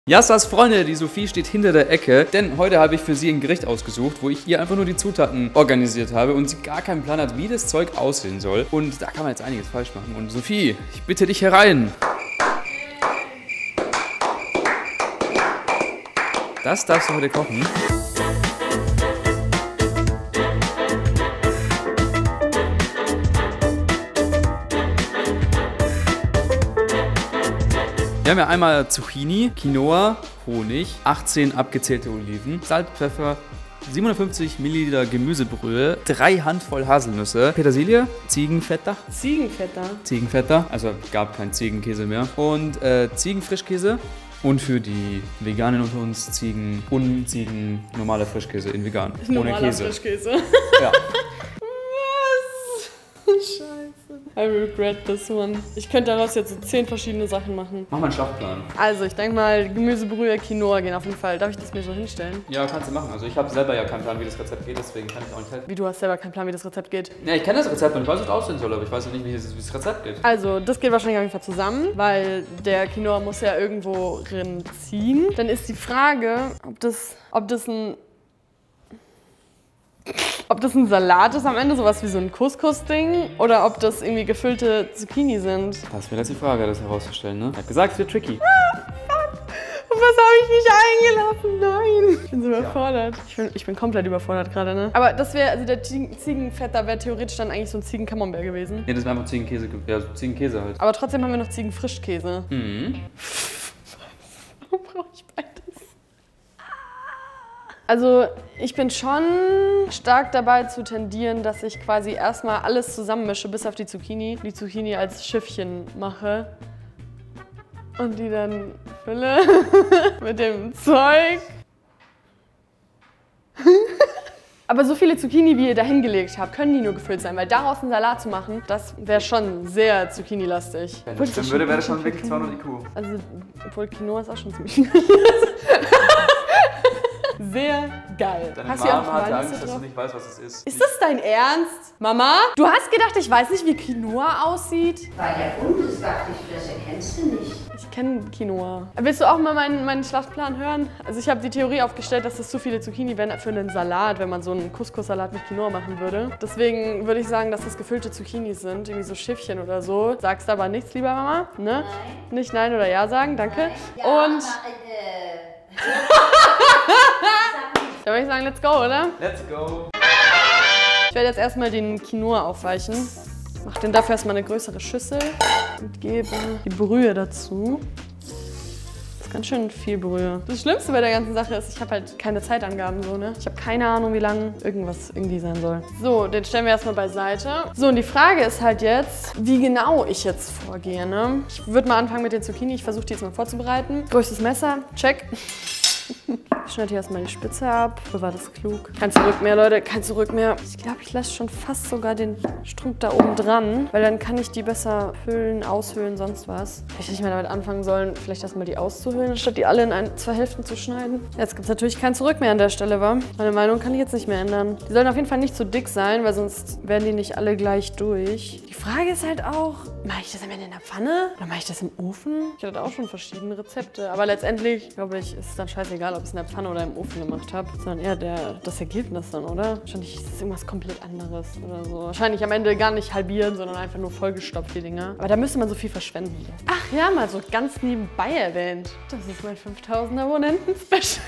Yassas Freunde, die Sophie steht hinter der Ecke, denn heute habe ich für sie ein Gericht ausgesucht, wo ich ihr einfach nur die Zutaten organisiert habe und sie gar keinen Plan hat, wie das Zeug aussehen soll. Und da kann man jetzt einiges falsch machen. Und Sophie, ich bitte dich herein. Das darfst du heute kochen. Wir haben ja einmal Zucchini, Quinoa, Honig, 18 abgezählte Oliven, Salz, Pfeffer, 750 Milliliter Gemüsebrühe, 3 Handvoll Haselnüsse, Petersilie, Ziegenfeta. Ziegenfeta, also gab kein Ziegenkäse mehr. Und Ziegenfrischkäse. Und für die Veganen unter uns Ziegen normaler Frischkäse in vegan. Ohne Käse. Frischkäse. Ja. Scheiße. I regret this one. Ich könnte daraus jetzt so 10 verschiedene Sachen machen. Mach mal einen Schlachtplan. Also, ich denke mal, Gemüsebrühe, Quinoa gehen auf jeden Fall. Darf ich das mir so hinstellen? Ja, kannst du machen. Also ich habe selber ja keinen Plan, wie das Rezept geht, deswegen kann ich auch nicht helfen. Wie, du hast selber keinen Plan, wie das Rezept geht? Ja, ich kenne das Rezept und ich weiß, wie es aussehen soll, aber ich weiß ja nicht, wie das Rezept geht. Also, das geht wahrscheinlich auf jeden Fall zusammen, weil der Quinoa muss ja irgendwo drin ziehen. Dann ist die Frage, ob das ein Salat ist am Ende, sowas wie so ein Couscous-Ding, oder ob das irgendwie gefüllte Zucchini sind. Das wäre jetzt die Frage, das herauszustellen, ne? Ich hab gesagt, es wird tricky. Auf was habe ich mich eingelassen? Nein. Ich bin so überfordert. Ich bin komplett überfordert gerade, ne? Aber das wäre, also der Ziegenfett, da wäre theoretisch dann eigentlich so ein Ziegen-Camembert gewesen. Nee, das wäre einfach Ziegenkäse, ja, Ziegenkäse halt. Aber trotzdem haben wir noch Ziegenfrischkäse. Mhm. Warum brauche ich beides? Also ich bin schon stark dabei zu tendieren, dass ich quasi erstmal alles zusammenmische, bis auf die Zucchini als Schiffchen mache und die dann fülle mit dem Zeug. Aber so viele Zucchini, wie ihr da hingelegt habt, können die nur gefüllt sein, weil daraus einen Salat zu machen, das wäre schon sehr Zucchini-lastig. Wenn das stimmen würde, wäre das schon wirklich 200 IQ. Also, obwohl Quinoa ist auch schon ziemlich sehr geil. Deine Mama hatte Angst, dass du nicht weißt, was es ist. Ist das dein Ernst? Mama? Du hast gedacht, ich weiß nicht, wie Quinoa aussieht? Bei der Bundesgartenfläche kennst du nicht. Ich kenne Quinoa. Willst du auch mal meinen Schlachtplan hören? Also ich habe die Theorie aufgestellt, dass das zu viele Zucchini wären für einen Salat, wenn man so einen Couscous-Salat mit Quinoa machen würde. Deswegen würde ich sagen, dass das gefüllte Zucchini sind, irgendwie so Schiffchen oder so. Sagst aber nichts, lieber Mama, ne? Nein. Nicht Nein oder Ja sagen, danke. Ja, und dann würde ich sagen, let's go, oder? Let's go. Ich werde jetzt erstmal den Quinoa aufweichen. Mach den dafür erstmal eine größere Schüssel und gebe die Brühe dazu. Das ist ganz schön viel Brühe. Das Schlimmste bei der ganzen Sache ist, ich habe halt keine Zeitangaben so, ne? Ich habe keine Ahnung, wie lang irgendwas irgendwie sein soll. So, den stellen wir erstmal beiseite. So, und die Frage ist halt jetzt, wie genau ich jetzt vorgehe, ne? Ich würde mal anfangen mit den Zucchini. Ich versuche die jetzt mal vorzubereiten. Größtes Messer, check. Ich schneide hier erstmal die Spitze ab. War das klug? Kein Zurück mehr, Leute. Kein Zurück mehr. Ich glaube, ich lasse schon fast sogar den Strunk da oben dran, weil dann kann ich die besser füllen, aushöhlen, sonst was. Vielleicht hätte ich mal damit anfangen sollen, vielleicht erstmal die auszuhöhlen, statt die alle in 2 Hälften zu schneiden. Jetzt gibt es natürlich kein Zurück mehr an der Stelle, wa? Meine Meinung kann ich jetzt nicht mehr ändern. Die sollen auf jeden Fall nicht zu dick sein, weil sonst werden die nicht alle gleich durch. Die Frage ist halt auch, mache ich das am Ende in der Pfanne oder mache ich das im Ofen? Ich hatte auch schon verschiedene Rezepte, aber letztendlich, glaube ich, ist es dann scheißegal, ob ich es in der Pfanne oder im Ofen gemacht habe, sondern eher das Ergebnis dann, oder? Wahrscheinlich ist es irgendwas komplett anderes oder so. Wahrscheinlich am Ende gar nicht halbieren, sondern einfach nur vollgestopft, die Dinger. Aber da müsste man so viel verschwenden. Ach ja, mal so ganz nebenbei erwähnt. Das ist mein 5000 Abonnenten-Special.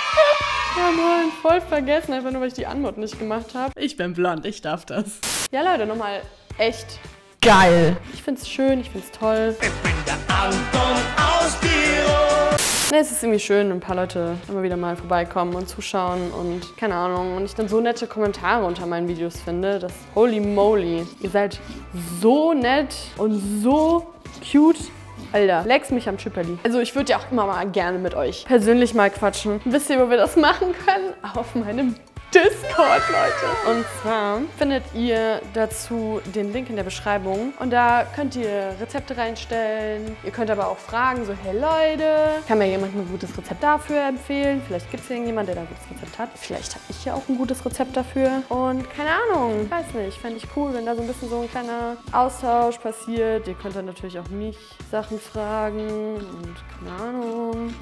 Ja, Mann, voll vergessen, einfach nur, weil ich die Anmod nicht gemacht habe. Ich bin blond, ich darf das. Ja, Leute, nochmal echt geil. Ich find's schön, ich find's toll. Ich bin der Anton aus Tirol. Ne, es ist irgendwie schön, wenn ein paar Leute immer wieder mal vorbeikommen und zuschauen und keine Ahnung. Und ich dann so nette Kommentare unter meinen Videos finde, dass holy moly, ihr seid so nett und so cute. Alter, leck's mich am Schipperli. Also ich würde ja auch immer mal gerne mit euch persönlich mal quatschen. Wisst ihr, wo wir das machen können? Auf meinem Discord, Leute. Und zwar findet ihr dazu den Link in der Beschreibung. Und da könnt ihr Rezepte reinstellen. Ihr könnt aber auch fragen, so, hey Leute, kann mir jemand ein gutes Rezept dafür empfehlen? Vielleicht gibt es irgendjemand, der da ein gutes Rezept hat. Vielleicht habe ich ja auch ein gutes Rezept dafür. Und keine Ahnung, ich weiß nicht, fände ich cool, wenn da so ein bisschen so ein kleiner Austausch passiert. Ihr könnt dann natürlich auch mich Sachen fragen und keine Ahnung.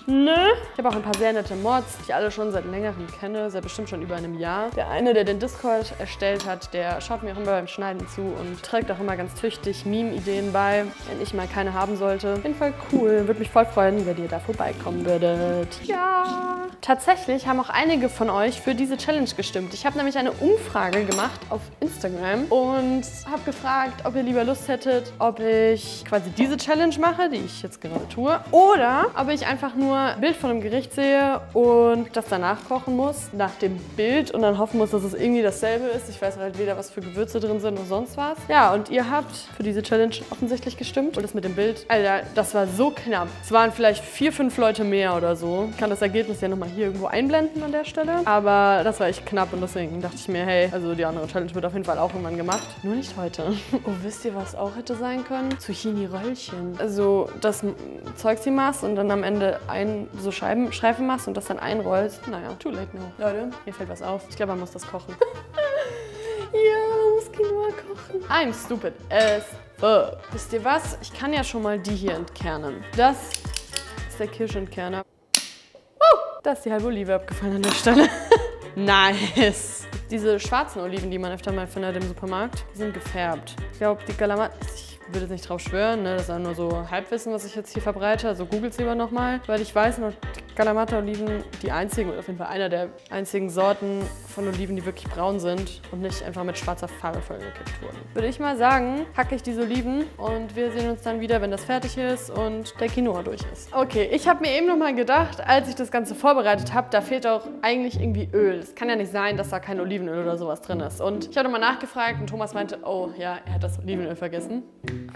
Nö. Ich habe auch ein paar sehr nette Mods, die ich alle schon seit längerem kenne, seit bestimmt schon über einem Jahr. Der eine, der den Discord erstellt hat, der schaut mir auch immer beim Schneiden zu und trägt auch immer ganz tüchtig Meme-Ideen bei, wenn ich mal keine haben sollte. Auf jeden Fall cool. Würde mich voll freuen, wenn ihr da vorbeikommen würdet. Ja. Tatsächlich haben auch einige von euch für diese Challenge gestimmt. Ich habe nämlich eine Umfrage gemacht auf Instagram und habe gefragt, ob ihr lieber Lust hättet, ob ich quasi diese Challenge mache, die ich jetzt gerade tue, oder ob ich einfach nur ein Bild von einem Gericht sehe und das danach kochen muss, nach dem Bild und dann hoffen muss, dass es irgendwie dasselbe ist. Ich weiß halt weder, was für Gewürze drin sind noch sonst was. Ja, und ihr habt für diese Challenge offensichtlich gestimmt. Und das mit dem Bild, Alter, das war so knapp. Es waren vielleicht 4, 5 Leute mehr oder so. Ich kann das Ergebnis ja nochmal hier irgendwo einblenden an der Stelle. Aber das war echt knapp und deswegen dachte ich mir, hey, also die andere Challenge wird auf jeden Fall auch irgendwann gemacht. Nur nicht heute. Oh, wisst ihr, was auch hätte sein können? Zucchini-Röllchen. Also das Zeugs hier machst und dann am Ende so Streifen machst und das dann einrollst. Naja, too late now. Leute, mir fällt was auf. Ich glaube, man muss das kochen. Ja, man muss Quinoa kochen. I'm stupid as fuck. Wisst ihr was? Ich kann ja schon mal die hier entkernen. Das ist der Kirschentkerner. Da ist die halbe Olive abgefallen an der Stelle. Nice. Diese schwarzen Oliven, die man öfter mal findet im Supermarkt, die sind gefärbt. Ich glaube, die Kalamata... Ich würde jetzt nicht drauf schwören, ne? Das ist auch nur so Halbwissen, was ich jetzt hier verbreite. Also googelt lieber nochmal, weil ich weiß noch, Kalamata-Oliven die einzigen, oder auf jeden Fall einer der einzigen Sorten von Oliven, die wirklich braun sind und nicht einfach mit schwarzer Farbe vollgekippt wurden. Würde ich mal sagen, hacke ich diese Oliven und wir sehen uns dann wieder, wenn das fertig ist und der Quinoa durch ist. Okay, ich habe mir eben nochmal gedacht, als ich das Ganze vorbereitet habe, da fehlt auch eigentlich irgendwie Öl. Es kann ja nicht sein, dass da kein Olivenöl oder sowas drin ist. Und ich habe nochmal nachgefragt und Thomas meinte, oh ja, er hat das Olivenöl vergessen.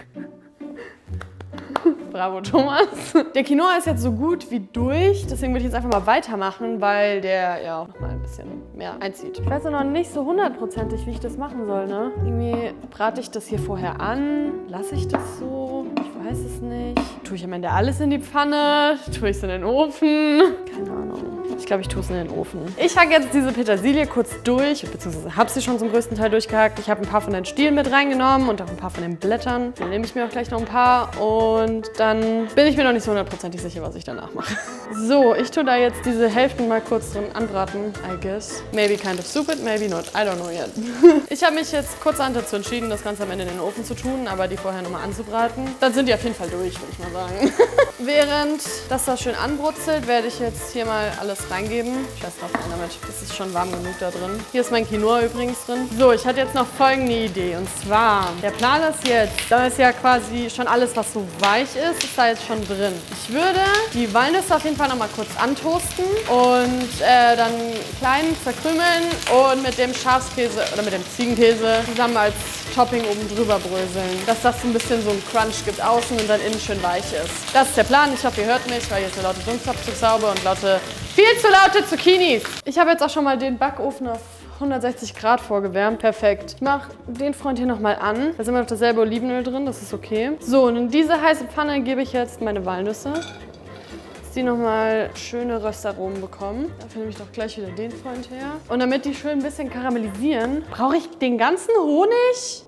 Bravo, Thomas. Der Quinoa ist jetzt so gut wie durch, deswegen würde ich jetzt einfach mal weitermachen, weil der ja noch mal ein bisschen mehr einzieht. Ich weiß noch nicht so hundertprozentig, wie ich das machen soll, ne? Irgendwie brate ich das hier vorher an, lasse ich das so, ich weiß es nicht. Tue ich am Ende alles in die Pfanne, tue ich es in den Ofen, keine Ahnung. Ich glaube, ich tue es in den Ofen. Ich hacke jetzt diese Petersilie kurz durch, beziehungsweise habe sie schon zum größten Teil durchgehackt. Ich habe ein paar von den Stielen mit reingenommen und auch ein paar von den Blättern. Dann nehme ich mir auch gleich noch ein paar und dann bin ich mir noch nicht so hundertprozentig sicher, was ich danach mache. So, ich tue da jetzt diese Hälften mal kurz drin anbraten, I guess. Maybe kind of stupid, maybe not. I don't know yet. Ich habe mich jetzt kurzerhand dazu entschieden, das Ganze am Ende in den Ofen zu tun, aber die vorher nochmal anzubraten. Dann sind die auf jeden Fall durch, würde ich mal sagen. Während das da schön anbrutzelt, werde ich jetzt hier mal alles reingeben. Scheiß drauf rein damit. Das ist schon warm genug da drin. Hier ist mein Quinoa übrigens drin. So, ich hatte jetzt noch folgende Idee. Und zwar, der Plan ist jetzt, da ist ja quasi schon alles, was so weich ist da jetzt schon drin. Ich würde die Walnüsse auf jeden Fall noch mal kurz antoasten und dann klein zerkrümeln und mit dem Schafskäse oder mit dem Ziegenkäse zusammen als Topping oben drüber bröseln. Dass das ein bisschen so einen Crunch gibt außen und dann innen schön weich ist. Das ist der Plan. Ich hoffe, ihr hört mich, weil hier ist eine laute Dunstabzugshaube und viel zu laute Zucchinis. Ich habe jetzt auch schon mal den Backofen auf 160 Grad vorgewärmt. Perfekt. Ich mache den Freund hier nochmal an. Da ist immer noch dasselbe Olivenöl drin, das ist okay. So, und in diese heiße Pfanne gebe ich jetzt meine Walnüsse. Dass die nochmal schöne Röstaromen bekommen. Dafür nehme ich doch gleich wieder den Freund her. Und damit die schön ein bisschen karamellisieren, brauche ich den ganzen Honig.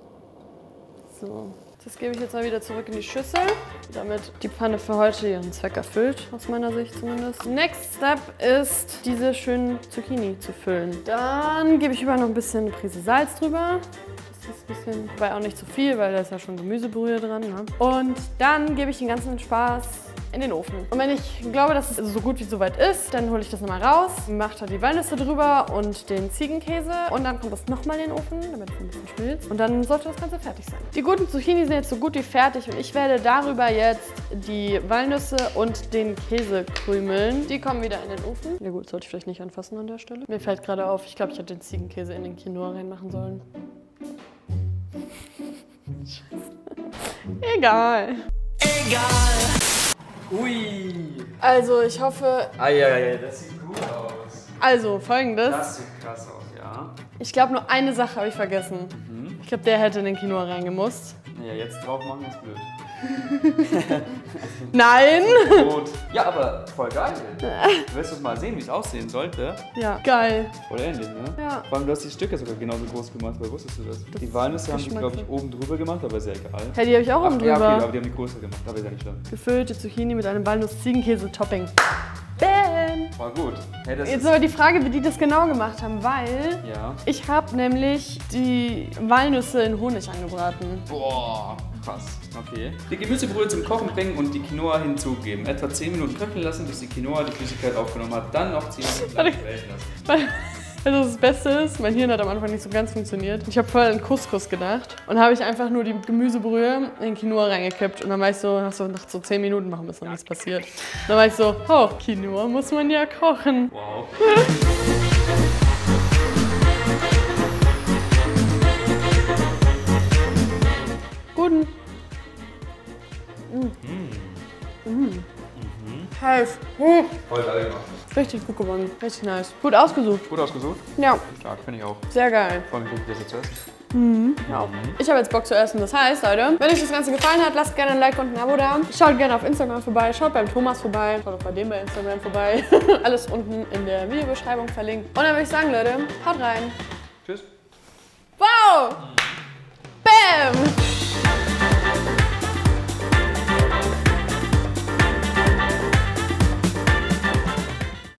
So. Das gebe ich jetzt mal wieder zurück in die Schüssel, damit die Pfanne für heute ihren Zweck erfüllt, aus meiner Sicht zumindest. Next step ist, diese schönen Zucchini zu füllen. Dann gebe ich über noch ein bisschen eine Prise Salz drüber. Das ist ein bisschen, wobei auch nicht zu viel, weil da ist ja schon Gemüsebrühe dran. Ne? Und dann gebe ich den ganzen Spaß in den Ofen. Und wenn ich glaube, dass es so gut wie soweit ist, dann hole ich das nochmal raus, mache da die Walnüsse drüber und den Ziegenkäse und dann kommt das nochmal in den Ofen, damit es ein bisschen schmilzt. Und dann sollte das Ganze fertig sein. Die guten Zucchini sind jetzt so gut wie fertig und ich werde darüber jetzt die Walnüsse und den Käse krümeln. Die kommen wieder in den Ofen. Ja gut, sollte ich vielleicht nicht anfassen an der Stelle. Mir fällt gerade auf, ich glaube, ich hätte den Ziegenkäse in den Quinoa reinmachen sollen. Scheiße. Egal. Ui. Also, ich hoffe... Eieiei, das sieht gut aus. Also, folgendes. Das sieht krass aus, ja. Ich glaube, nur eine Sache habe ich vergessen. Ich glaube, der hätte in den Quinoa reingemusst. Ja, jetzt drauf machen ist blöd. Nein! Brot. Ja, aber voll geil. Du wirst es mal sehen, wie es aussehen sollte. Ja, geil. Voll ähnlich, ne? Ja. Vor allem, du hast die Stücke sogar genauso groß gemacht, weil wusstest du das? Die Walnüsse haben die, glaube ich, oben drüber gemacht, aber ist ja egal. Hey, die habe ich auch oben Ja, drüber. okay, aber die haben die größer gemacht, aber ist ja nicht schlimm. Gefüllte Zucchini mit einem Walnuss-Ziegenkäse-Topping. Bam! War gut. Hey, das Jetzt ist, aber die Frage, wie die das genau gemacht haben, weil ja. ich habe nämlich die Walnüsse in Honig angebraten. Boah, krass. Okay. Die Gemüsebrühe zum Kochen bringen und die Quinoa hinzugeben. Etwa 10 Minuten köcheln lassen, bis die Quinoa die Flüssigkeit aufgenommen hat. Dann noch 10 Minuten lang quellen lassen. Also das Beste ist, mein Hirn hat am Anfang nicht so ganz funktioniert. Ich habe voll an Couscous gedacht und habe ich einfach nur die Gemüsebrühe in Quinoa reingekippt und dann war ich so, nach so 10 Minuten machen, ist noch nichts passiert. Dann war ich so, oh, Quinoa muss man ja kochen. Wow. Guten. Heiß. Voll geil gemacht. Richtig gut gewonnen. Richtig nice. Gut ausgesucht. Gut ausgesucht? Ja, Stark, finde ich auch. sehr geil. Vor allem gut, das jetzt zu essen. Ja. Ich habe jetzt Bock zu essen. Das heißt, Leute, wenn euch das Ganze gefallen hat, lasst gerne ein Like und ein Abo da. Schaut gerne auf Instagram vorbei, schaut beim Thomas vorbei, schaut auch bei dem bei Instagram vorbei. Alles unten in der Videobeschreibung verlinkt. Und dann würde ich sagen, Leute, haut rein. Tschüss. Wow!